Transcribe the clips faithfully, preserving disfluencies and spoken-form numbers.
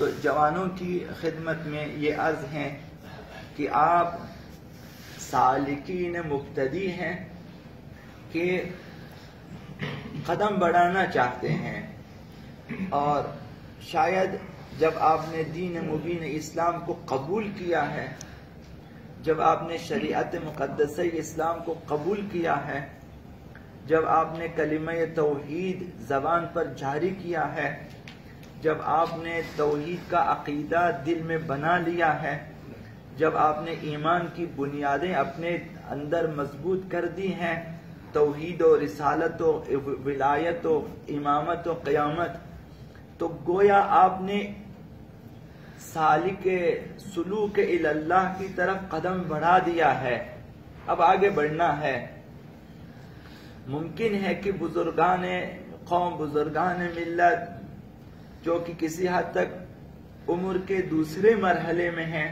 تو جوانوں کی خدمت میں یہ عرض ہے کہ آپ سالکین مبتدی ہیں کہ قدم بڑھانا چاہتے ہیں، اور شاید جب آپ نے دین مبین اسلام کو قبول کیا ہے، جب آپ نے شریعت مقدسہ اسلام کو قبول کیا ہے، جب آپ نے کلمہ توحید زبان پر جاری کیا ہے، جب آپ نے توحید کا عقیدہ دل میں بنا لیا ہے، جب آپ نے ایمان کی بنیادیں اپنے اندر مضبوط کر دی ہیں، توحید و رسالت و ولایت و امامت و قیامت، تو گویا آپ نے سالک سلوک اللہ کی طرف قدم بڑھا دیا ہے، اب آگے بڑھنا ہے۔ ممکن ہے کہ بزرگان قوم، بزرگان ملت جو کہ کسی حد تک عمر کے دوسرے مرحلے میں ہیں،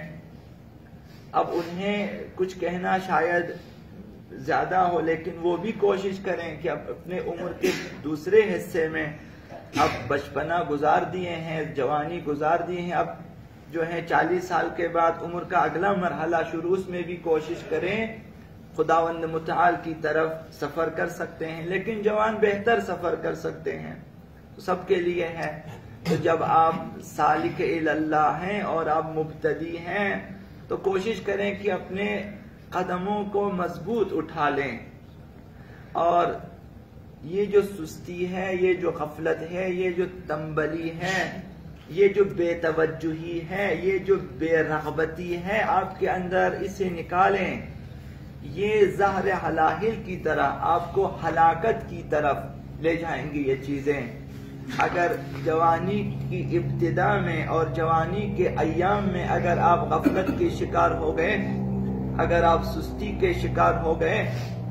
اب انہیں کچھ کہنا شاید زیادہ ہو، لیکن وہ بھی کوشش کریں کہ اب اپنے عمر کے دوسرے حصے میں اب بچپنا گزار دیے ہیں، جوانی گزار دیے ہیں، اب جو ہے چالیس سال کے بعد عمر کا اگلا مرحلہ شروع، اس میں بھی کوشش کریں خداوند متعال کی طرف سفر کر سکتے ہیں، لیکن جوان بہتر سفر کر سکتے ہیں، تو سب کے لیے ہے۔ تو جب آپ سالک اللہ ہیں اور آپ مبتدی ہیں تو کوشش کریں کہ اپنے قدموں کو مضبوط اٹھا لیں، اور یہ جو سستی ہے، یہ جو غفلت ہے، یہ جو تنبلی ہے، یہ جو بے توجہی ہے، یہ جو بے رغبتی ہے آپ کے اندر، اسے نکالیں۔ یہ زہر حلاہل کی طرح آپ کو ہلاکت کی طرف لے جائیں گی یہ چیزیں۔ اگر جوانی کی ابتدا میں اور جوانی کے ایام میں اگر آپ غفلت کے شکار ہو گئے، اگر آپ سستی کے شکار ہو گئے،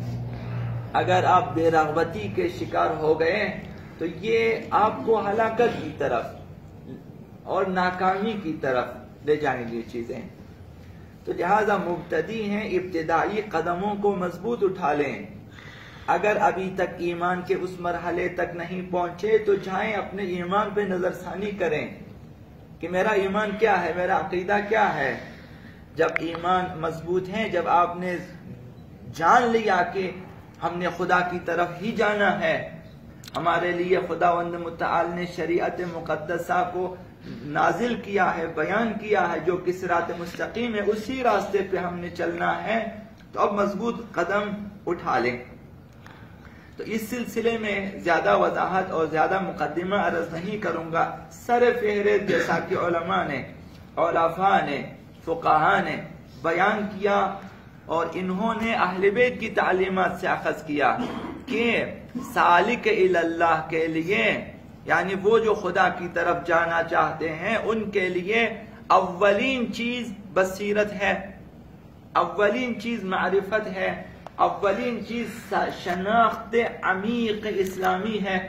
اگر آپ بے رغبتی کے شکار ہو گئے، تو یہ آپ کو ہلاکت کی طرف اور ناکامی کی طرف لے جائیں گی چیزیں۔ تو لہذا مبتدی ہیں، ابتدائی قدموں کو مضبوط اٹھا لیں۔ اگر ابھی تک ایمان کے اس مرحلے تک نہیں پہنچے تو جائیں اپنے ایمان پہ نظر ثانی کریں کہ میرا ایمان کیا ہے، میرا عقیدہ کیا ہے۔ جب ایمان مضبوط ہے، جب آپ نے جان لیا کہ ہم نے خدا کی طرف ہی جانا ہے، ہمارے لیے خداوند متعال نے شریعت مقدسہ کو نازل کیا ہے، بیان کیا ہے، جو کہ صراط مستقیم ہے، اسی راستے پہ ہم نے چلنا ہے، تو اب مضبوط قدم اٹھا لیں۔ تو اس سلسلے میں زیادہ وضاحت اور زیادہ مقدمہ عرض نہیں کروں گا۔ سر فہرست جیسا کہ علماء نے، علفاء نے، فقہاء نے بیان کیا، اور انہوں نے اہل بیت کی تعلیمات سے اخذ کیا کہ سالک اللہ کے لیے، یعنی وہ جو خدا کی طرف جانا چاہتے ہیں، ان کے لیے اولین چیز بصیرت ہے، اولین چیز معرفت ہے، اولین چیز شناخت عمیق اسلامی ہے،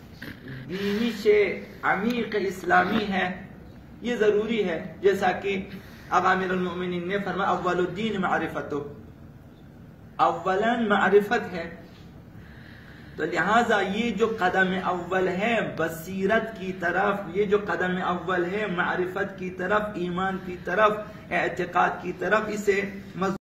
بینش عمیق اسلامی ہے، یہ ضروری ہے۔ جیسا کہ امیر المؤمنین نے فرمایا اول الدین معرفتو، اولن معرفت ہے۔ تو لہٰذا یہ جو قدم اول ہے بصیرت کی طرف، یہ جو قدم اول ہے معرفت کی طرف، ایمان کی طرف، اعتقاد کی طرف، اسے